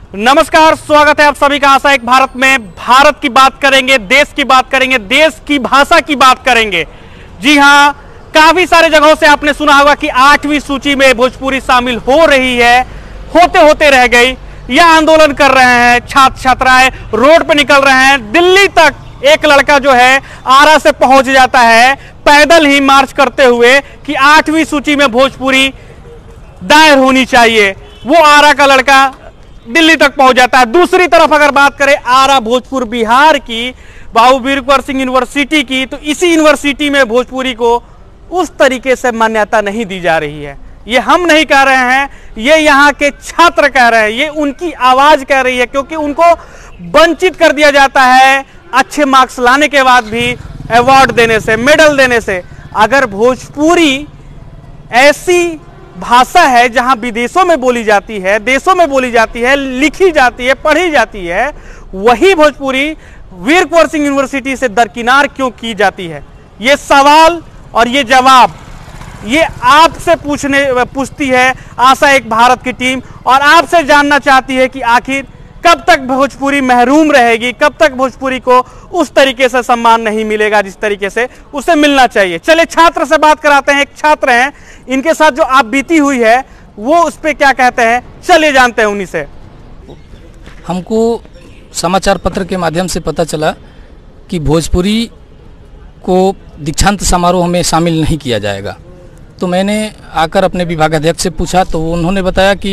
नमस्कार, स्वागत है आप सभी का आशा एक भारत में। भारत की बात करेंगे, देश की बात करेंगे, देश की भाषा की बात करेंगे। जी हां, काफी सारे जगहों से आपने सुना होगा कि 8वीं सूची में भोजपुरी शामिल हो रही है, होते होते रह गई। यह आंदोलन कर रहे हैं, छात्र छात्राएं रोड पे निकल रहे हैं। दिल्ली तक एक लड़का जो है आरा से पहुंच जाता है पैदल ही मार्च करते हुए कि 8वीं सूची में भोजपुरी दायर होनी चाहिए। वो आरा का लड़का दिल्ली तक पहुंच जाता है। दूसरी तरफ अगर बात करें आरा भोजपुर बिहार की, बाबू वीरकुंवर सिंह यूनिवर्सिटी की, तो इसी यूनिवर्सिटी में भोजपुरी को उस तरीके से मान्यता नहीं दी जा रही है। ये हम नहीं कह रहे हैं, ये यहाँ के छात्र कह रहे हैं, ये उनकी आवाज कह रही है, क्योंकि उनको वंचित कर दिया जाता है अच्छे मार्क्स लाने के बाद भी अवार्ड देने से, मेडल देने से। अगर भोजपुरी ऐसी भाषा है जहां विदेशों में बोली जाती है, देशों में बोली जाती है, लिखी जाती है, पढ़ी जाती है, वही भोजपुरी वीरकुंवर सिंह यूनिवर्सिटी से दरकिनार क्यों की जाती है? ये सवाल और ये जवाब ये आपसे पूछती है आशा एक भारत की टीम, और आपसे जानना चाहती है कि आखिर कब तक भोजपुरी महरूम रहेगी, कब तक भोजपुरी को उस तरीके से सम्मान नहीं मिलेगा जिस तरीके से उसे मिलना चाहिए। चलिए छात्र से बात कराते हैं। एक छात्र हैं, इनके साथ जो आप बीती हुई है वो उस पे क्या कहते हैं, चलिए जानते हैं उन्हीं से। हमको समाचार पत्र के माध्यम से पता चला कि भोजपुरी को दीक्षांत समारोह में शामिल नहीं किया जाएगा। तो मैंने आकर अपने विभागाध्यक्ष से पूछा तो उन्होंने बताया कि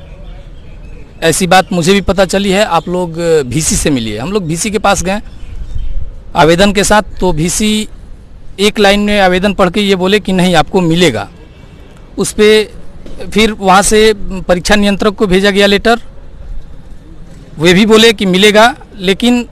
ऐसी बात मुझे भी पता चली है, आप लोग VC से मिलिए। हम लोग VC के पास गए आवेदन के साथ, तो VC एक लाइन में आवेदन पढ़ के ये बोले कि नहीं आपको मिलेगा। उस पर फिर वहाँ से परीक्षा नियंत्रक को भेजा गया लेटर, वे भी बोले कि मिलेगा, लेकिन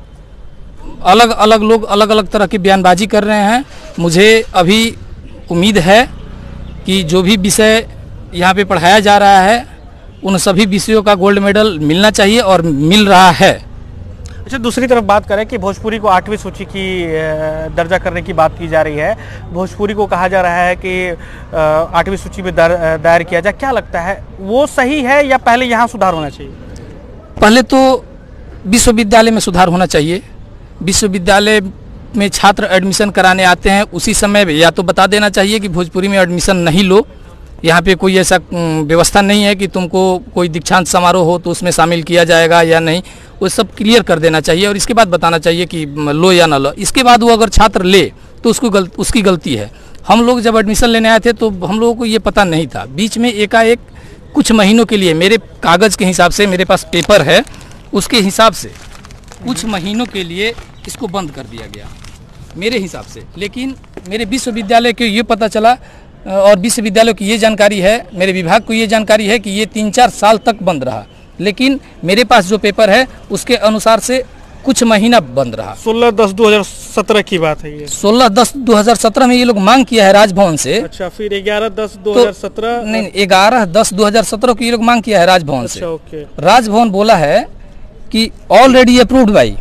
अलग अलग लोग अलग अलग तरह की बयानबाजी कर रहे हैं। मुझे अभी उम्मीद है कि जो भी विषय यहाँ पे पढ़ाया जा रहा है उन सभी विषयों का गोल्ड मेडल मिलना चाहिए और मिल रहा है। अच्छा, दूसरी तरफ बात करें कि भोजपुरी को 8वीं सूची की दर्जा करने की बात की जा रही है। भोजपुरी को कहा जा रहा है कि 8वीं सूची में दायर किया जाए। क्या लगता है, वो सही है या पहले यहाँ सुधार होना चाहिए? पहले तो विश्वविद्यालय में सुधार होना चाहिए। विश्वविद्यालय में छात्र एडमिशन कराने आते हैं, उसी समय या तो बता देना चाहिए कि भोजपुरी में एडमिशन नहीं लो, यहाँ पे कोई ऐसा व्यवस्था नहीं है कि तुमको कोई दीक्षांत समारोह हो तो उसमें शामिल किया जाएगा या नहीं, वो सब क्लियर कर देना चाहिए और इसके बाद बताना चाहिए कि लो या ना लो। इसके बाद वो अगर छात्र ले तो उसकी गलती है। हम लोग जब एडमिशन लेने आए थे तो हम लोगों को ये पता नहीं था। बीच में एकाएक कुछ महीनों के लिए, मेरे कागज़ के हिसाब से, मेरे पास पेपर है, उसके हिसाब से कुछ महीनों के लिए इसको बंद कर दिया गया मेरे हिसाब से। लेकिन मेरे विश्वविद्यालय को ये पता चला और विश्वविद्यालय की ये जानकारी है, मेरे विभाग को ये जानकारी है कि ये 3-4 साल तक बंद रहा। लेकिन मेरे पास जो पेपर है उसके अनुसार से कुछ महीना बंद रहा। 16/10/2017 की बात है ये। 16/10/2017 में ये लोग मांग किया है राजभवन से। अच्छा, फिर 11/10/2017 नहीं, 11/10/2017 को ये लोग मांग किया है राजभवन से। ओके। राजभवन बोला है कि ऑलरेडी अप्रूव्ड बाई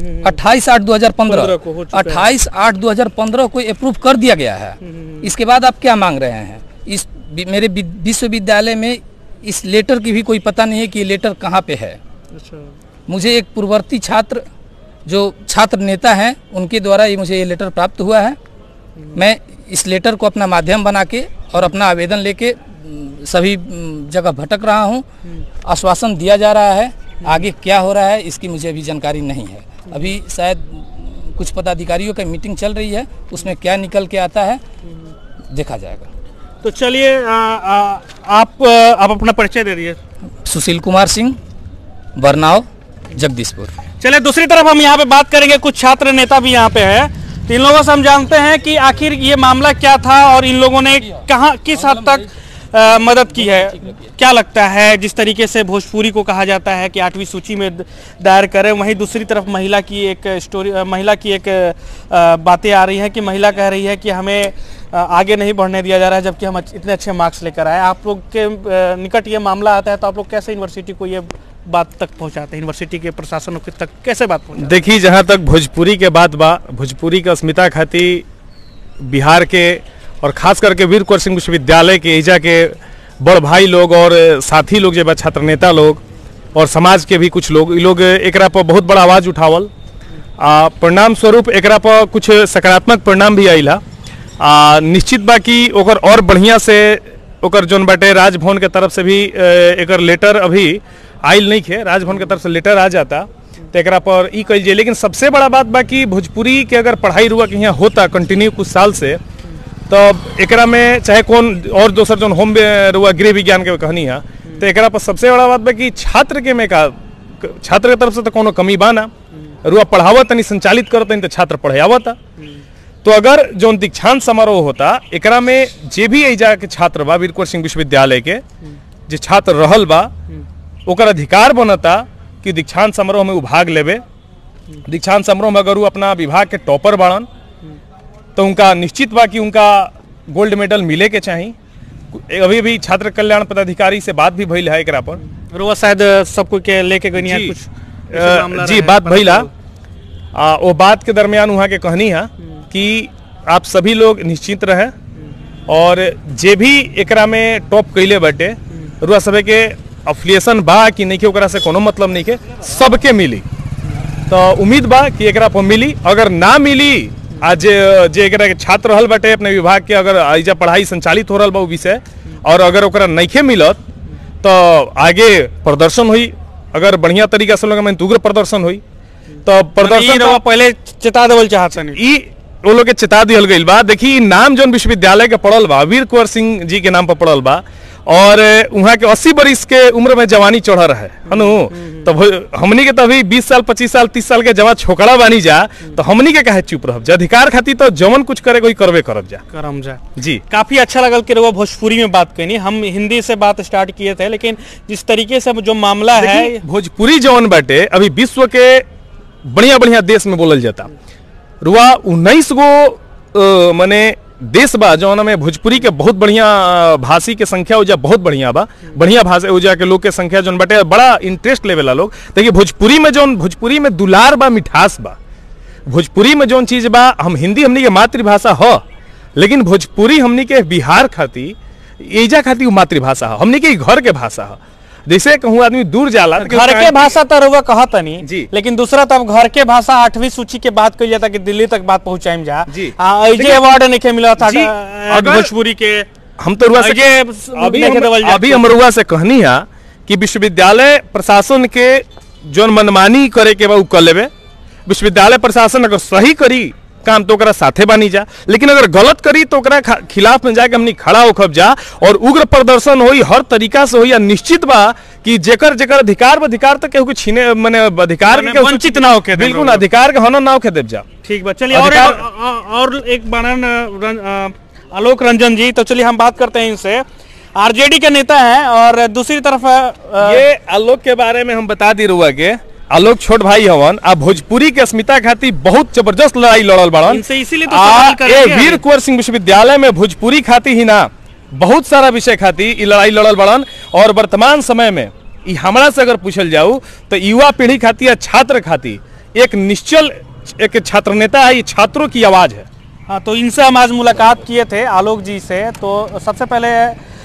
28/8/2015 28/8/2015 को अप्रूव कर दिया गया है। इसके बाद आप क्या मांग रहे हैं? इस मेरे विश्वविद्यालय में इस लेटर की भी कोई पता नहीं है कि ये लेटर कहाँ पे है। अच्छा। मुझे एक पूर्ववर्ती छात्र जो छात्र नेता हैं उनके द्वारा मुझे ये लेटर प्राप्त हुआ है। मैं इस लेटर को अपना माध्यम बना के और अपना आवेदन लेके सभी जगह भटक रहा हूँ। आश्वासन दिया जा रहा है, आगे क्या हो रहा है इसकी मुझे अभी जानकारी नहीं है। अभी शायद कुछ पदाधिकारियों की मीटिंग चल रही है, उसमें क्या निकल के आता है देखा जाएगा। तो चलिए आप अपना परिचय दे दीजिए। सुशील कुमार सिंह, बरनाव, जगदीशपुर। चलिए दूसरी तरफ हम यहाँ पे बात करेंगे, कुछ छात्र नेता भी यहाँ पे है। तो इन लोगों से हम जानते हैं कि आखिर ये मामला क्या था और इन लोगों ने कहाँ किस हद तक मदद की है। क्या लगता है, जिस तरीके से भोजपुरी को कहा जाता है कि 8वीं सूची में दायर करें, वहीं दूसरी तरफ महिला की एक बातें आ रही हैं कि महिला कह रही है कि हमें आगे नहीं बढ़ने दिया जा रहा है जबकि हम इतने अच्छे मार्क्स लेकर आए। आप लोग के निकट ये मामला आता है तो आप लोग कैसे यूनिवर्सिटी को ये बात तक पहुंचाते हैं, यूनिवर्सिटी के प्रशासन तक कैसे बात पहुंचाते हैं? देखिए, जहाँ तक भोजपुरी के बात बा, भोजपुरी का अस्मिता खातिर बिहार के और खास करके वीरकुंवर सिंह विश्वविद्यालय के एजा के बड़ भाई लोग और साथी लोग जो छात्र नेता लोग और समाज के भी कुछ लोग, इ लोग एकरा पर बहुत बड़ा आवाज़ उठावल। परिणाम स्वरूप एकरा पर कुछ सकारात्मक परिणाम भी आइल है। निश्चित बा कि ओकर और बढ़िया से ओकर जोन बाटे राजभवन के तरफ से भी एकर लेटर अभी आइल नहीं खे, राजभवन के तरफ से लेटर आ जाता तो एकरा पर ई कल जाए। लेकिन सबसे बड़ा बात बा कि भोजपुरी के अगर पढ़ाई रुआ के यहाँ होता कंटिन्यू कुछ साल से, तो एकरा में चाहे कौन और दोसर जोन होम रुआ गृह विज्ञान के कहनी है, तो एकरा पर सबसे बड़ा बात बा कि छात्र के में का छात्र के तरफ से तो कोनो कमी बा ना, रुआ पढ़ावत तनी संचालित करत तनी तो छात्र पढ़े आवता। तो अगर जो दीक्षांत समारोह होता एकरा में जे भी एजा के छात्र बा वीर कुंवर सिंह विश्वविद्यालय के जे छात्र रहल बा ओकर अधिकार बनता कि दीक्षांत समारोह में भाग लेवे। दीक्षांत समारोह में अगर वो अपना विभाग के टॉपर बाड़न तो उनका निश्चित बा कि उनका गोल्ड मेडल मिले के चाहिए। अभी भी छात्र कल्याण पदाधिकारी से बात भी भइल है एकरा पर, रुआ शायद सब कोई के लेके गनी है कुछ जी बात भइला। वो बात के दरमियान वहाँ के कहनी है कि आप सभी लोग निश्चिंत रहे और जे भी एकरा में टॉप कैले बाटे रुआ सबे के अफिलिएशन बा कि नहीं के ओकरा से कोनो मतलब नहीं के, सबके मिली। तो उम्मीद बा कि एकरा पर मिली। अगर ना मिली आज जे एकरा के छात्र रहल बाटे अपने विभाग के, अगर आइजा पढ़ाई संचालित हो रहल बा विषय, और अगर ओकरा नइखे मिलत तो आगे प्रदर्शन हुई। अगर बढ़िया तरीका से लोग उग्र प्रदर्शन हुई तो प्रदर्शन पहले चेता देवल चाहत ई वो लोग के चेता दियल गई बा। देखी नाम जो विश्वविद्यालय के पढ़ल बा वीर कुंवर सिंह जी के नाम पर पढ़ल बा और वहाँ के 80 बरिस के उम्र में जवानी चढ़ रहे हनु। तो हमनी के तभी 20 साल 25 साल 30 साल के जवा छोकड़ा बानी जा, तो हमनी के काहे चुप रहब जा। अधिकार खातिर तो जवन कुछ करे कोई करबे करब जा करम जा जी। काफी अच्छा लगल कि वो भोजपुरी में बात करनी, हम हिंदी से बात स्टार्ट किए थे, लेकिन जिस तरीके से जो मामला है भोजपुरी जवन बाटे अभी विश्व के बढ़िया बढ़िया देश में बोलल जाता। रुआ 19 गो माने देश बा जौन में भोजपुरी के बहुत बढ़िया भाषी के संख्या हो जा, बहुत बढ़िया बा, बढ़िया भाषा हो जा के लोग के संख्या जौन बाटे बड़ा इंटरेस्ट लेवेला लोग। देखिए भोजपुरी में दुलार बा, मिठास बा। भोजपुरी में जौन चीज बा, हम हिंदी हमनी के मातृभाषा ह, लेकिन भोजपुरी हमनी के बिहार खातिर एजा खातिर मातृभाषा ह, हमनी के घर के भाषा ह। जैसे कहूँ आदमी दूर जाला घर के भाषा तो रुआ कहता नहीं जी, लेकिन दूसरा तब घर के भाषा 8वीं सूची के बात कही जाता कि दिल्ली तक बात पहुंचाएं जा जी। अवार्ड नहीं मिला था भोजपुरी के। हम तो रुआ से अभी हम रुआ से कहनी है कि विश्वविद्यालय प्रशासन के जो मनमानी करे के बा उ कर लेवे। विश्वविद्यालय प्रशासन अगर सही करी काम तो ओकरा साथे बानी जा, लेकिन अगर गलत करी तो ओकरा खिलाफ में जाके हमनी खड़ा होखब जा और उग्र प्रदर्शन होई, हर तरीका से होई। निश्चित बा कि जेकर अधिकार तक केहू के छीने माने अधिकार के वंचित ना होके, बिल्कुल अधिकार के हनन ना होके देव जा। ठीक बा, चलिए और एक बानन आलोक रंजन जी, तो चलिए हम बात करते हैं इनसे। आरजेडी के नेता हैं और दूसरी तरफ ये आलोक के बारे में हम बता दी रुआ के, आलोक छोट भाई हवन आ भोजपुरी के अस्मिता खातिर बहुत जबरदस्त लड़ाई लड़ल बड़न। इसीलिए तो सवाल कर रहे हैं वीर कुंवर सिंह विश्वविद्यालय में भोजपुरी खातिर ही ना बहुत सारा विषय खातिर ई लड़ाई लड़ल बड़न। और वर्तमान समय में ई हमरा से अगर पूछल जाऊ तो युवा पीढ़ी खातिर या छात्र खातिर एक निश्चल एक छात्र नेता है, ये छात्रों की आवाज है। हाँ, तो इनसे हम आज मुलाकात किए थे आलोक जी से। तो सबसे पहले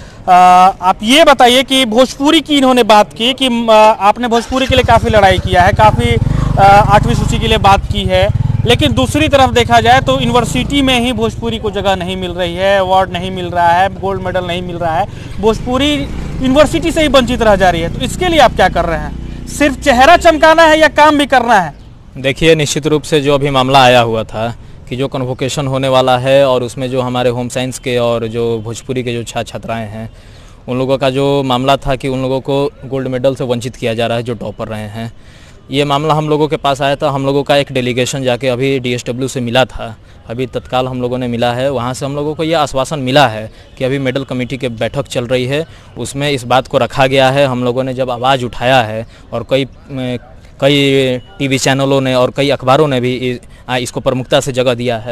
आप ये बताइए कि भोजपुरी की इन्होंने बात की कि आपने भोजपुरी के लिए काफ़ी लड़ाई किया है, काफ़ी 8वीं सूची के लिए बात की है, लेकिन दूसरी तरफ देखा जाए तो यूनिवर्सिटी में ही भोजपुरी को जगह नहीं मिल रही है, अवार्ड नहीं मिल रहा है, गोल्ड मेडल नहीं मिल रहा है, भोजपुरी यूनिवर्सिटी से ही वंचित रह जा रही है। तो इसके लिए आप क्या कर रहे हैं? सिर्फ चेहरा चमकाना है या काम भी करना है? देखिए, निश्चित रूप से जो अभी मामला आया हुआ था कि जो कन्वोकेशन होने वाला है और उसमें जो हमारे होम साइंस के और जो भोजपुरी के जो छात्राएं हैं उन लोगों का जो मामला था कि उन लोगों को गोल्ड मेडल से वंचित किया जा रहा है जो टॉपर रहे हैं। ये मामला हम लोगों के पास आया था। हम लोगों का एक डेलीगेशन जाके अभी DSW से मिला था, अभी तत्काल हम लोगों ने मिला है। वहाँ से हम लोगों को ये आश्वासन मिला है कि अभी मेडल कमेटी की बैठक चल रही है, उसमें इस बात को रखा गया है। हम लोगों ने जब आवाज़ उठाया है और कई टीवी चैनलों ने और कई अखबारों ने भी इसको प्रमुखता से जगह दिया है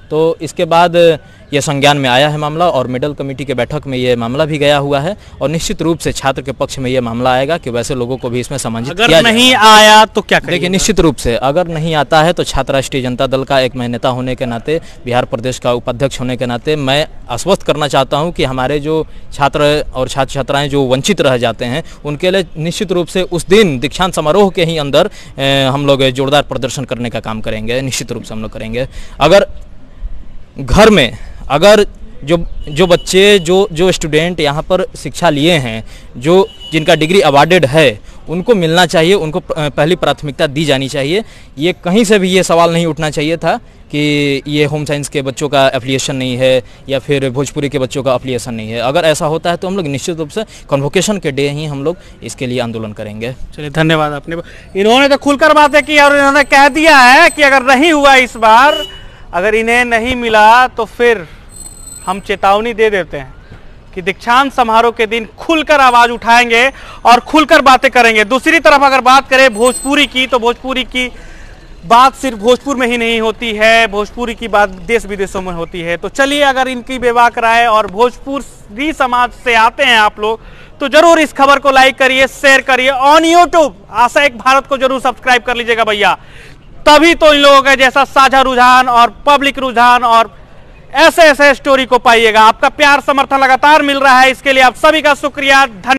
तो इसके बाद ये संज्ञान में आया है मामला और मेडल कमेटी के बैठक में ये मामला भी गया हुआ है और निश्चित रूप से छात्र के पक्ष में ये मामला आएगा कि वैसे लोगों को भी इसमें सम्मानित किया जाए। अगर नहीं आया तो क्या करेंगे? देखिए, निश्चित रूप से अगर नहीं आता है तो छात्र राष्ट्रीय जनता दल का एक मैं नेता होने के नाते, बिहार प्रदेश का उपाध्यक्ष होने के नाते मैं आश्वस्त करना चाहता हूं कि हमारे जो छात्र और छात्र छात्राएं जो वंचित रह जाते हैं उनके लिए निश्चित रूप से उस दिन दीक्षांत समारोह के ही अंदर हम लोग जोरदार प्रदर्शन करने का काम करेंगे। निश्चित रूप से हम लोग करेंगे। अगर घर में अगर जो बच्चे जो स्टूडेंट यहाँ पर शिक्षा लिए हैं, जिनका डिग्री अवार्डेड है, उनको मिलना चाहिए, उनको पहली प्राथमिकता दी जानी चाहिए। ये कहीं से भी ये सवाल नहीं उठना चाहिए था कि ये होम साइंस के बच्चों का एफिलिएशन नहीं है या फिर भोजपुरी के बच्चों का एफिलिएशन नहीं है। अगर ऐसा होता है तो हम लोग निश्चित रूप से कन्वोकेशन के डे ही हम लोग इसके लिए आंदोलन करेंगे। चलिए, धन्यवाद। आपने इन्होंने तो खुलकर बातें की और इन्होंने कह दिया है कि अगर नहीं हुआ इस बार, अगर इन्हें नहीं मिला तो फिर हम चेतावनी दे देते हैं कि दीक्षांत समारोह के दिन खुलकर आवाज उठाएंगे और खुलकर बातें करेंगे। दूसरी तरफ अगर बात करें भोजपुरी की, तो भोजपुरी की बात सिर्फ भोजपुर में ही नहीं होती है, भोजपुरी की बात देश विदेशों में होती है। तो चलिए, अगर इनकी बेबाक राय और भोजपुरी समाज से आते हैं आप लोग, तो जरूर इस खबर को लाइक करिए, शेयर करिए। ऑन यूट्यूब आशा एक भारत को जरूर सब्सक्राइब कर लीजिएगा भैया, तभी तो इन लोगों का जैसा साझा रुझान और पब्लिक रुझान और ऐसे स्टोरी को पाइएगा। आपका प्यार समर्थन लगातार मिल रहा है, इसके लिए आप सभी का शुक्रिया। धन्यवाद।